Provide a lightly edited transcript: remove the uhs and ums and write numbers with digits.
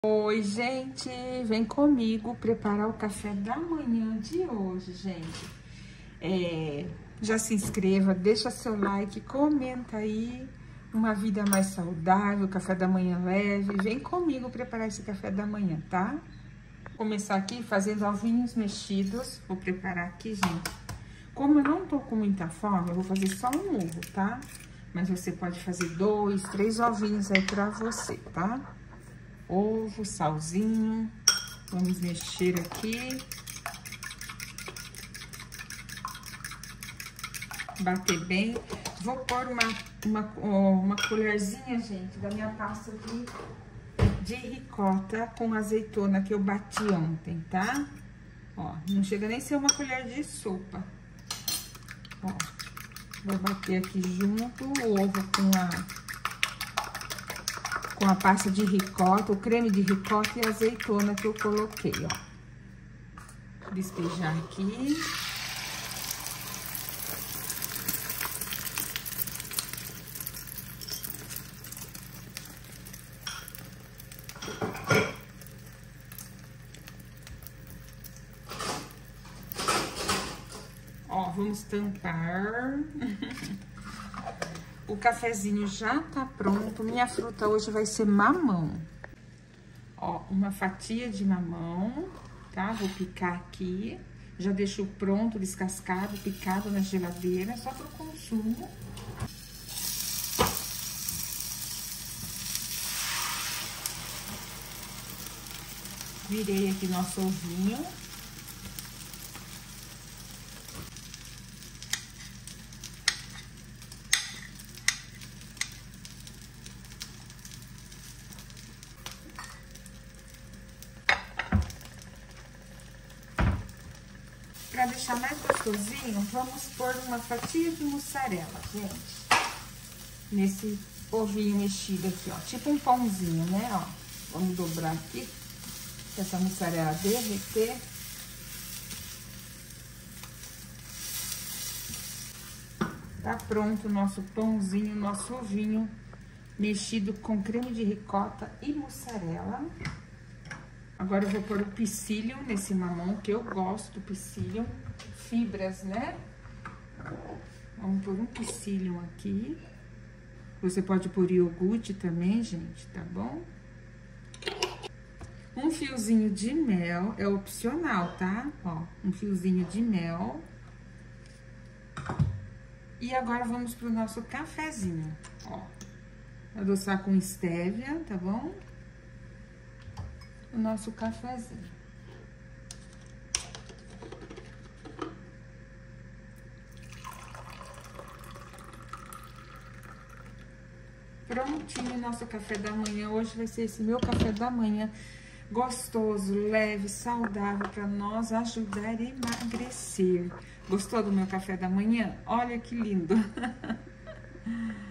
Oi, gente, vem comigo preparar o café da manhã de hoje, gente. Já se inscreva, deixa seu like, comenta aí, uma vida mais saudável, café da manhã leve. Vem comigo preparar esse café da manhã, tá? Vou começar aqui fazendo ovinhos mexidos, vou preparar aqui, gente. Como eu não tô com muita fome, eu vou fazer só um ovo, tá? Mas você pode fazer 2, 3 ovinhos aí pra você, tá? Ovo, salzinho, vamos mexer aqui, bater bem. Vou pôr uma colherzinha, gente, da minha pasta de ricota com azeitona que eu bati ontem, tá? Ó, não chega nem a ser uma colher de sopa. Ó, vou bater aqui junto o ovo com a pasta de ricota, o creme de ricota e a azeitona que eu coloquei, ó. Despejar aqui. Ó, vamos tampar. O cafezinho já tá pronto. Minha fruta hoje vai ser mamão. Ó, uma fatia de mamão, tá? Vou picar aqui. Já deixo pronto, descascado, picado na geladeira, só pro consumo. Virei aqui nosso ovinho. Para deixar mais gostosinho, vamos pôr uma fatia de mussarela, gente. Nesse ovinho mexido aqui, ó. Tipo um pãozinho, né, ó. Vamos dobrar aqui, pra essa mussarela derreter. Tá pronto o nosso pãozinho, nosso ovinho mexido com creme de ricota e mussarela. Agora eu vou pôr o psyllium nesse mamão, que eu gosto do psyllium, fibras, né? Vamos pôr um psyllium aqui. Você pode pôr iogurte também, gente, tá bom? Um fiozinho de mel, é opcional, tá? Ó, um fiozinho de mel. E agora vamos pro nosso cafezinho, ó. Adoçar com estévia, tá bom? O nosso cafezinho. Prontinho o nosso café da manhã. Hoje vai ser esse meu café da manhã gostoso, leve, saudável, para nós ajudar a emagrecer. Gostou do meu café da manhã? Olha que lindo!